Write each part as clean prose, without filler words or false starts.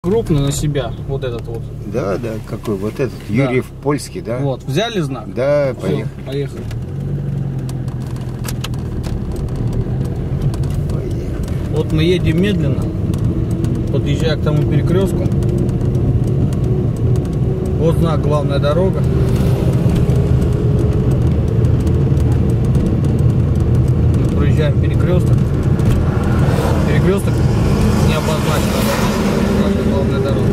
Крупный на себя, вот этот вот. Да, да, какой вот этот, да. Юрьев Польский, да? Вот, взяли знак? Да, все, поехали. Поехали. Вот мы едем медленно, подъезжая к тому перекрестку. Вот знак «Главная дорога». Мы проезжаем перекресток. Перекресток не обозначен, главная дорога.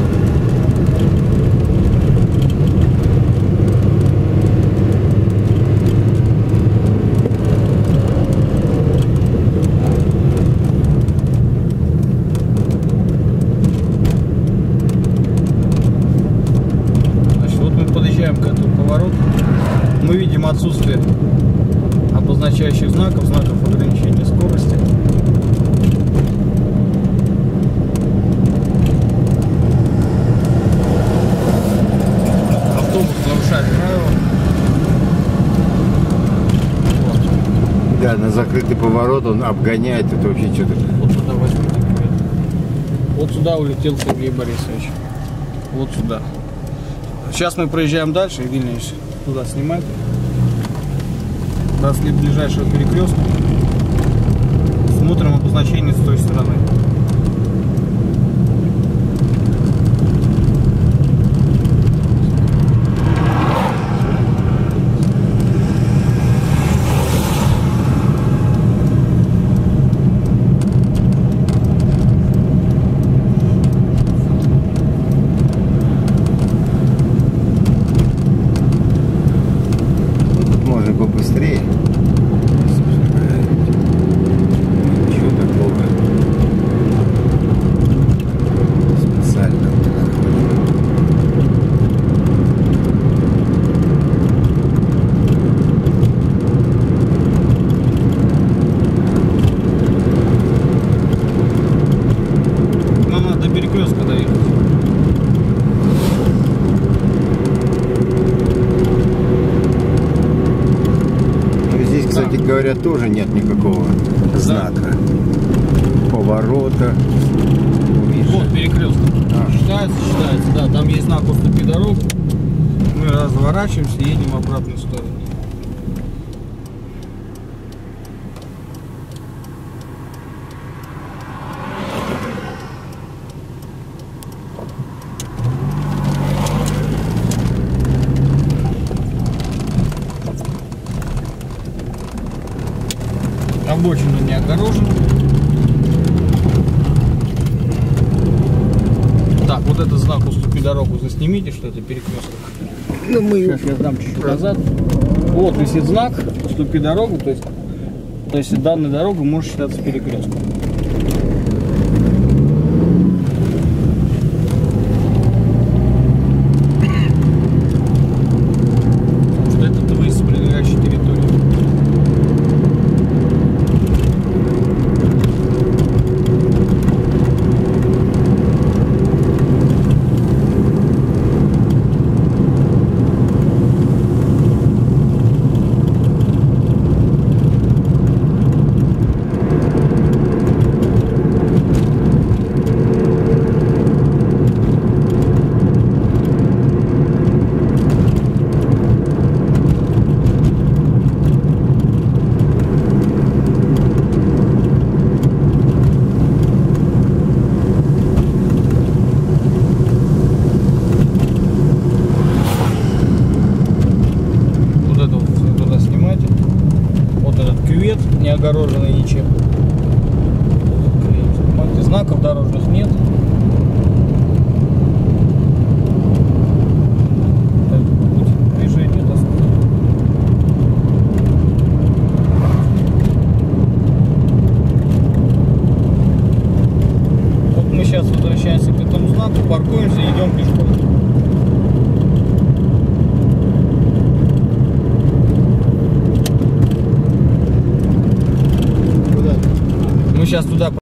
Значит, вот мы подъезжаем к этому повороту. Мы видим отсутствие обозначающих знаков, знаков ограничения скорости. Нарушает правила. Вот. Да, на закрытый поворот он обгоняет, это вообще что-то. Вот сюда возьмите. Вот сюда улетел Сергей Борисович. Вот сюда. Сейчас мы проезжаем дальше, Евгений Ильич, туда снимать. До ближайшего перекрестка. Смотрим обозначение с той стороны. Побыстрее. Ничего такого специального. Нам надо до перекрестка доехать. Кстати говоря, тоже нет никакого знака поворота. Вот перекресток. Считается, да. Там есть знак «Уступи дорогу». Мы разворачиваемся и едем в обратную сторону. Обочина не огорожена. Так, вот этот знак «Уступи дорогу» заснимите, что это перекресток. Ну, Сейчас я дам чуть-чуть назад. Вот висит знак «Уступи дорогу», то есть данная дорога может считаться перекрестком. Что это выезд с прилегающей территории. Не огороженный ничем. Знаков дорожных нет. Движение доступно. Вот мы сейчас возвращаемся к этому знаку, паркуемся и идем пешком. Мы сейчас туда